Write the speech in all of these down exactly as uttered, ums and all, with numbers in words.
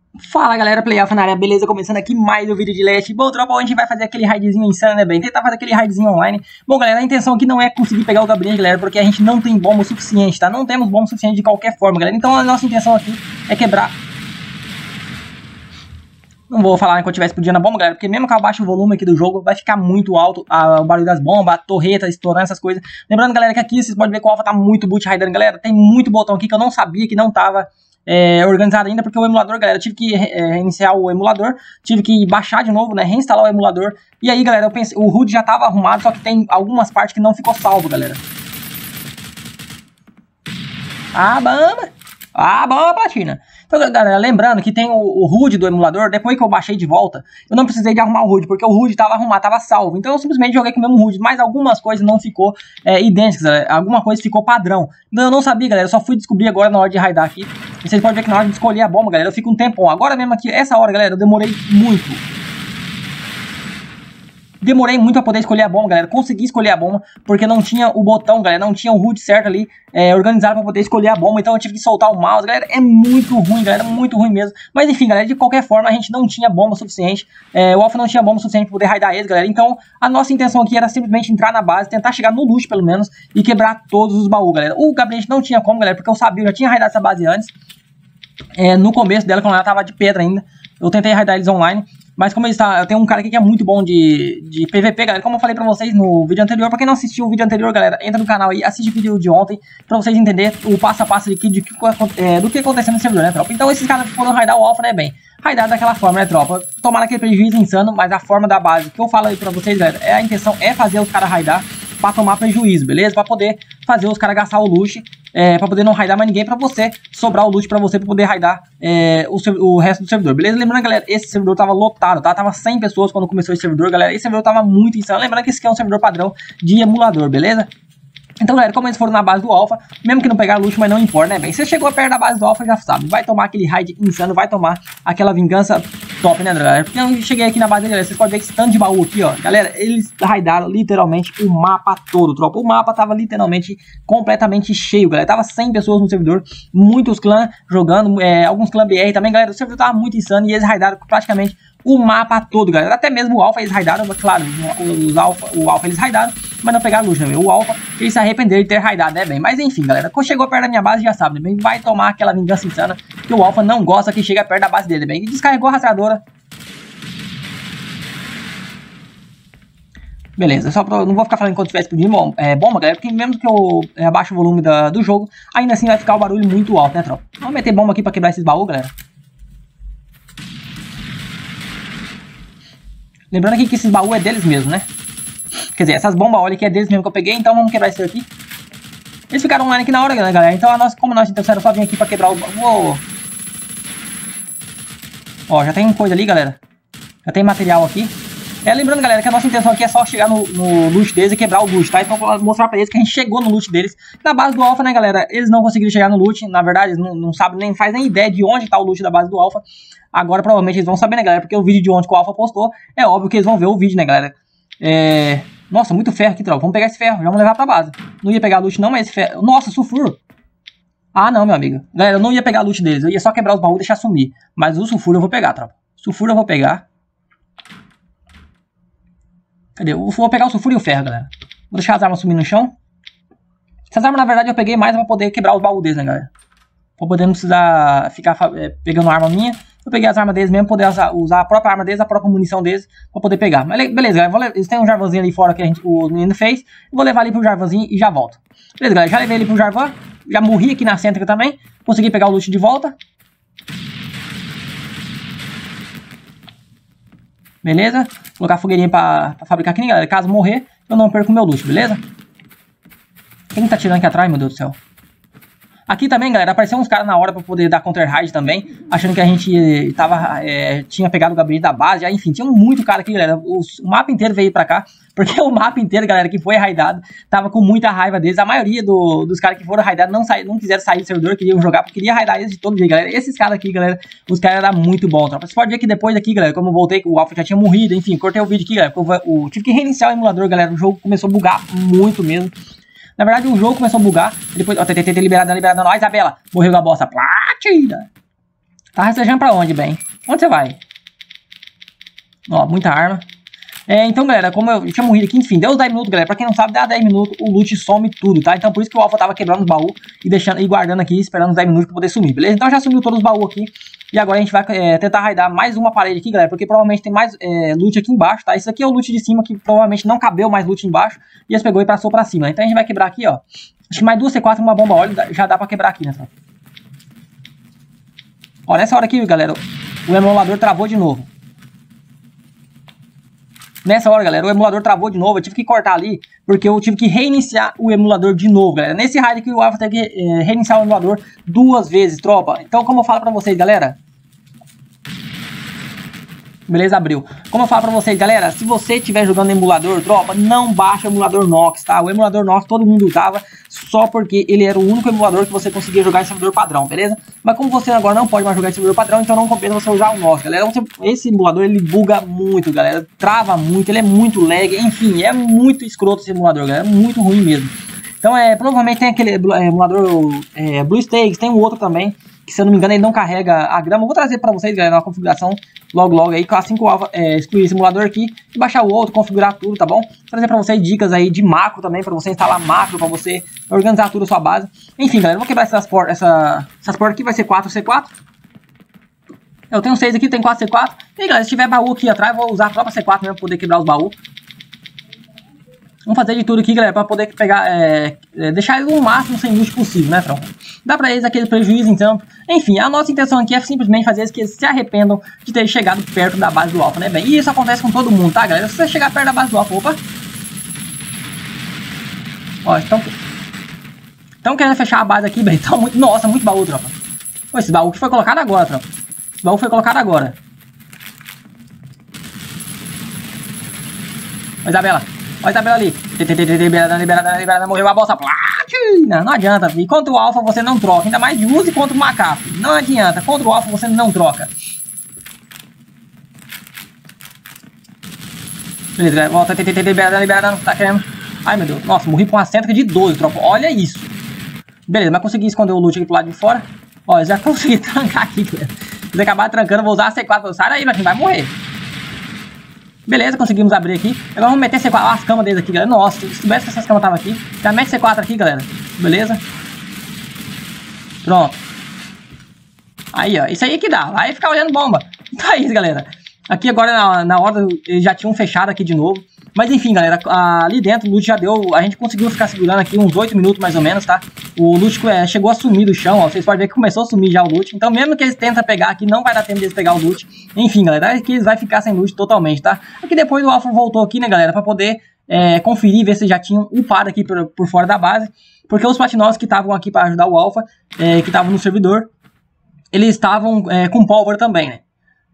Fala galera, Playoff na área, beleza? Começando aqui mais um vídeo de Last. Bom, tropa, hoje a gente vai fazer aquele raidzinho insano, né, bem? Tentar fazer aquele raidzinho online. Bom, galera, a intenção aqui não é conseguir pegar o gabinete, galera, porque a gente não tem bomba o suficiente, tá? Não temos bomba o suficiente de qualquer forma, galera. Então a nossa intenção aqui é quebrar... Não vou falar enquanto estiver explodindo a bomba, galera, porque mesmo que eu baixe o volume aqui do jogo, vai ficar muito alto a, o barulho das bombas, a torreta estourando, essas coisas. Lembrando, galera, que aqui vocês podem ver que o Alpha tá muito boot raidando, galera. Tem muito botão aqui que eu não sabia que não tava... É, organizado ainda, porque o emulador, galera, eu tive que é, reiniciar o emulador, tive que baixar de novo, né, reinstalar o emulador, e aí, galera, eu pensei, o H U D já tava arrumado, só que tem algumas partes que não ficou salvo, galera. Ah, bamba! Ah, bamba, platina! Então, galera, lembrando que tem o, o H U D do emulador, depois que eu baixei de volta, eu não precisei de arrumar o H U D, porque o H U D tava arrumado, tava salvo. Então eu simplesmente joguei com o mesmo H U D, mas algumas coisas não ficou é, idênticas, galera. Alguma coisa ficou padrão. Então eu não sabia, galera, eu só fui descobrir agora na hora de raidar aqui. E vocês podem ver que na hora de escolher a bomba, galera, eu fico um tempão. Agora mesmo aqui, essa hora, galera, eu demorei muito. Demorei muito pra poder escolher a bomba, galera. Consegui escolher a bomba, porque não tinha o botão, galera. Não tinha o H U D certo ali, é, organizado pra poder escolher a bomba. Então eu tive que soltar o mouse, galera. É muito ruim, galera. Muito ruim mesmo. Mas enfim, galera, de qualquer forma, a gente não tinha bomba suficiente. É, o Alpha não tinha bomba suficiente pra poder raidar eles, galera. Então a nossa intenção aqui era simplesmente entrar na base, tentar chegar no loot, pelo menos, e quebrar todos os baús, galera. O gabinete não tinha como, galera, porque eu sabia, eu já tinha raidado essa base antes. É, no começo dela, quando ela tava de pedra ainda. Eu tentei raidar eles online. Mas como ele está, eu tenho um cara aqui que é muito bom de, de P V P, galera. Como eu falei pra vocês no vídeo anterior, pra quem não assistiu o vídeo anterior, galera, entra no canal aí, assiste o vídeo de ontem, pra vocês entenderem o passo a passo de, de, de, é, do que aconteceu no servidor, né, tropa? Então esses caras foram raidar o Alpha, né, bem? Raidar daquela forma, né, tropa? Tomar aquele prejuízo insano, mas a forma da base que eu falo aí pra vocês, galera, é a intenção é fazer os caras raidar pra tomar prejuízo, beleza? Pra poder fazer os caras gastar o loot, é, pra poder não raidar mais ninguém, pra você sobrar o loot pra você, pra poder raidar é, o, o resto do servidor, beleza? Lembrando, galera, esse servidor tava lotado, tá? Tava cem pessoas quando começou esse servidor, galera. Esse servidor tava muito insano. Lembrando que esse aqui é um servidor padrão de emulador, beleza? Então, galera, como eles foram na base do Alpha, mesmo que não pegaram loot, mas não importa, né, bem? Você chegou perto da base do Alpha, já sabe, vai tomar aquele raid insano, vai tomar aquela vingança top, né, galera? Porque eu cheguei aqui na base, galera, vocês podem ver que esse tanto de baú aqui, ó, galera, eles raidaram literalmente o mapa todo, tropa. O mapa tava literalmente completamente cheio, galera, tava cem pessoas no servidor, muitos clãs jogando, é, alguns clãs B R também, galera, o servidor tava muito insano e eles raidaram praticamente o mapa todo, galera. Até mesmo o Alpha eles raidaram, claro, os Alpha, o Alpha eles raidaram, mas não pegaram loot, né? O Alpha, eles se arrependeram de ter raidado, né, bem? Mas enfim, galera, quando chegou perto da minha base, já sabe, né, bem? Vai tomar aquela vingança insana que o Alpha não gosta que chega perto da base dele, bem? E descarregou a rastreadora. Beleza, só pra, não vou ficar falando enquanto estiver explodindo bom, é, bomba, galera, porque mesmo que eu é, abaixe o volume da, do jogo, ainda assim vai ficar o barulho muito alto, né, tropa? Vamos meter bomba aqui pra quebrar esses baús, galera. Lembrando aqui que esses baús é deles mesmo, né? Quer dizer, essas bombas, olha que é deles mesmo que eu peguei, então vamos quebrar isso aqui. Eles ficaram online aqui na hora, né, galera? Então, a nossa, como nós então, só vir aqui pra quebrar o... Uou. Ó, já tem coisa ali, galera. Já tem material aqui. É, lembrando, galera, que a nossa intenção aqui é só chegar no, no loot deles e quebrar o loot, tá? Então, vou mostrar pra eles que a gente chegou no loot deles. Na base do Alpha, né, galera? Eles não conseguiram chegar no loot. Na verdade, eles não, não sabem, nem faz nem ideia de onde tá o loot da base do Alpha. Agora, provavelmente, eles vão saber, né, galera? Porque o vídeo de ontem que o Alpha postou, é óbvio que eles vão ver o vídeo, né, galera? É... Nossa, muito ferro aqui, tropa. Vamos pegar esse ferro, já vamos levar pra base. Não ia pegar loot não, mas esse ferro... Nossa, sulfuro. Ah, não, meu amigo. Galera, eu não ia pegar loot deles. Eu ia só quebrar os baús e deixar sumir. Mas o sulfuro eu vou pegar, tropa. Sulfuro eu vou pegar. Cadê? Eu vou pegar o sulfuro e o ferro, galera. Vou deixar as armas sumir no chão. Essas armas, na verdade, eu peguei mais pra poder quebrar os baús deles, né, galera? Pra poder não precisar ficar é, pegando arma minha. Eu peguei as armas deles mesmo, poder usar, usar a própria arma deles, a própria munição deles, pra poder pegar. Mas beleza, galera, vou, eles têm um Jarvanzinho ali fora que a gente, o menino fez. Eu vou levar ali pro Jarvanzinho e já volto. Beleza, galera, já levei ele pro Jarvan. Já morri aqui na cêntrica também. Consegui pegar o loot de volta. Beleza? Vou colocar a fogueirinha pra, pra fabricar aqui, né, galera? Caso morrer, eu não perco o meu loot, beleza? Quem tá tirando aqui atrás, meu Deus do céu? Aqui também, galera, apareceu uns caras na hora pra poder dar counter raid também, achando que a gente tava, é, tinha pegado o gabinete da base, já, enfim, tinha muito cara aqui, galera, o, o mapa inteiro veio pra cá, porque o mapa inteiro, galera, que foi raidado, tava com muita raiva deles, a maioria do, dos caras que foram raidados não, saí, não quiseram sair do servidor, queriam jogar, porque queria raidar eles de todo jeito, galera, esses caras aqui, galera, os caras eram muito bons, tropa. Você pode ver que depois daqui, galera, como eu voltei, o Alpha já tinha morrido, enfim, cortei o vídeo aqui, galera, porque eu, eu tive que reiniciar o emulador, galera, o jogo começou a bugar muito mesmo. Na verdade, o jogo começou a bugar. Depois, ó, tentei ter liberado, liberado. Ó, Isabela, morreu da bosta. Platina. Tá rastejando pra onde, bem? Onde você vai? Ó, muita arma. É, então, galera, como eu tinha morrido aqui, enfim, deu os dez minutos, galera. Pra quem não sabe, dá dez minutos, o loot some tudo, tá? Então, por isso que o Alpha tava quebrando os baús e deixando e guardando aqui, esperando os dez minutos pra poder sumir, beleza? Então, já sumiu todos os baús aqui. E agora a gente vai é, tentar raidar mais uma parede aqui, galera, porque provavelmente tem mais é, loot aqui embaixo, tá? Esse aqui é o loot de cima, que provavelmente não cabeu mais loot embaixo. E eles pegou e passou pra cima. Então, a gente vai quebrar aqui, ó. Acho que mais duas C quatro e uma bomba óleo já dá pra quebrar aqui, né? Ó, nessa hora aqui, galera, o emulador travou de novo. Nessa hora, galera, o emulador travou de novo. Eu tive que cortar ali, porque eu tive que reiniciar o emulador de novo, galera. Nesse raid aqui, o Alpha teve que é, reiniciar o emulador duas vezes, tropa. Então, como eu falo pra vocês, galera... Beleza, abriu. Como eu falo pra vocês, galera, se você estiver jogando emulador, tropa, não baixa o emulador Nox, tá? O emulador Nox todo mundo usava só porque ele era o único emulador que você conseguia jogar em servidor padrão, beleza? Mas como você agora não pode mais jogar em servidor padrão, então não compensa você usar o Nox, galera. Esse emulador, ele buga muito, galera. Trava muito, ele é muito lag, enfim, é muito escroto esse emulador, galera. É muito ruim mesmo. Então, é, provavelmente tem aquele é, emulador é, BlueStacks, tem um outro também, que se eu não me engano ele não carrega a grama. Eu vou trazer pra vocês, galera, uma configuração logo logo aí, assim que o Alpha é, excluir esse emulador aqui e baixar o outro, configurar tudo, tá bom? Vou trazer pra vocês dicas aí de macro também, pra você instalar macro, pra você organizar tudo a sua base. Enfim, galera, eu vou quebrar essas portas, essa, essas portas aqui, vai ser quatro C quatro. Eu tenho seis aqui, tem quatro C quatro. E galera, se tiver baú aqui atrás, eu vou usar a própria C quatro mesmo pra poder quebrar os baús. Vamos fazer de tudo aqui, galera, pra poder pegar, é, é, deixar eles o máximo sem luxo possível, né, tropa? Dá pra eles aquele prejuízo, então. Enfim, a nossa intenção aqui é simplesmente fazer eles que eles se arrependam de ter chegado perto da base do Alpha, né, bem? E isso acontece com todo mundo, tá, galera? Se você chegar perto da base do Alpha, opa. Ó, estão... Estão querendo fechar a base aqui, bem? Então, muito... Nossa, muito baú, tropa. Pô, esse baú que foi colocado agora, tropa. Esse baú foi colocado agora. Ó, Isabela. Olha a tabela ali. Liberada, liberada, liberada. Morreu a bolsa. Platina. Não adianta, filho. Contra o Alpha você não troca. Ainda mais de use contra o macaco. Não adianta. Contra o Alpha você não troca. Beleza, volta. Liberada, liberada. Tá querendo. Ai, meu Deus. Nossa, morri com uma cêntrica de doze, tropa. Olha isso. Beleza, mas consegui esconder o loot aqui pro lado de fora. Ó, já consegui trancar aqui, galera. Se acabar trancando, vou usar a C quatro. Sai daí, vai morrer. Beleza, conseguimos abrir aqui. Agora vamos meter C quatro, as camas deles aqui, galera. Nossa, se soubesse que essas camas estavam aqui. Já mete C quatro aqui, galera. Beleza. Pronto. Aí, ó. Isso aí que dá. Vai ficar olhando bomba. Então é isso, galera. Aqui agora, na, na hora, eles já tinham fechado aqui de novo. Mas enfim, galera, ali dentro o loot já deu, a gente conseguiu ficar segurando aqui uns oito minutos mais ou menos, tá? O loot é, chegou a sumir do chão, ó, vocês podem ver que começou a sumir já o loot. Então mesmo que eles tentem pegar aqui, não vai dar tempo deles pegar o loot. Enfim, galera, aqui eles vão ficar sem loot totalmente, tá? Aqui depois o Alpha voltou aqui, né, galera, pra poder é, conferir, ver se já tinham upado aqui por, por fora da base. Porque os platinos que estavam aqui pra ajudar o Alpha, é, que estavam no servidor, eles estavam é, com pólvora também, né?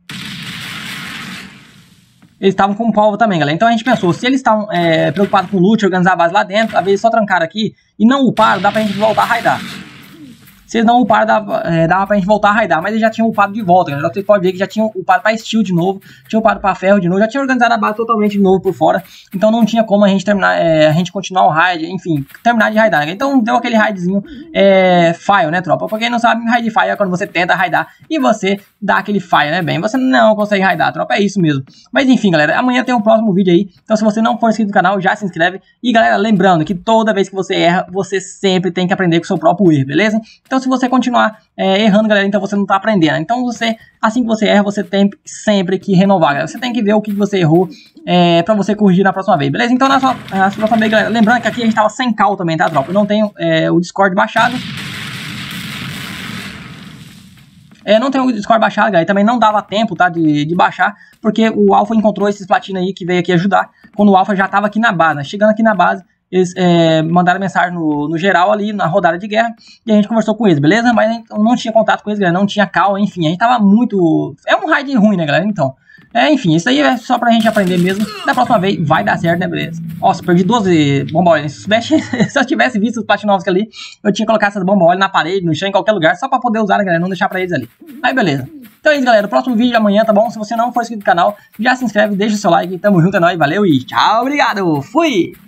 Eles estavam com pólvora também, galera. Então a gente pensou, se eles estão é, preocupados com loot, organizar a base lá dentro, às vezes só trancaram aqui e não uparam, dá pra gente voltar a raidar. Se eles não uparam, dava, é, dava pra gente voltar a raidar, mas eles já tinham upado de volta, galera. Vocês podem ver que já tinham upado pra steel de novo, tinham upado pra ferro de novo, já tinha organizado a base totalmente de novo por fora. Então não tinha como a gente terminar, é, a gente continuar o raid, enfim, terminar de raidar, né? Então deu aquele raidzinho é, fail, né, tropa? Pra quem não sabe, raid fail é quando você tenta raidar e você dá aquele fail, né, bem? Você não consegue raidar, tropa, é isso mesmo. Mas enfim, galera, amanhã tem um próximo vídeo aí. Então se você não for inscrito no canal, já se inscreve. E galera, lembrando que toda vez que você erra, você sempre tem que aprender com o seu próprio erro, beleza? Então se você continuar É, errando, galera, então você não tá aprendendo. Então você, assim que você erra, você tem sempre que renovar, galera. Você tem que ver o que você errou é, pra você corrigir na próxima vez, beleza? Então na, sua, na próxima vez, galera, lembrando que aqui a gente tava sem cal também, tá, tropa? Eu não tenho é, o Discord baixado. É, não tenho o Discord baixado, galera, e também não dava tempo, tá, de, de baixar, porque o Alpha encontrou esses platinos aí que veio aqui ajudar, quando o Alpha já tava aqui na base, né? Chegando aqui na base, eles é, mandaram mensagem no, no geral ali, na rodada de guerra, e a gente conversou com eles, beleza? Mas a gente não tinha contato com eles, galera, não tinha cal, enfim, a gente tava muito... É um raid ruim, né, galera? Então, é, enfim, isso aí é só pra gente aprender mesmo. Da próxima vez vai dar certo, né, beleza? Nossa, perdi doze bomba óleo. Se, se eu tivesse visto os platinovos ali, eu tinha colocado essas bomba óleo na parede, no chão, em qualquer lugar, só pra poder usar, né, galera? Não deixar pra eles ali. Aí, beleza. Então é isso, galera. O próximo vídeo de amanhã, tá bom? Se você não for inscrito no canal, já se inscreve, deixa o seu like. Tamo junto, é nóis, valeu e tchau, obrigado. Fui!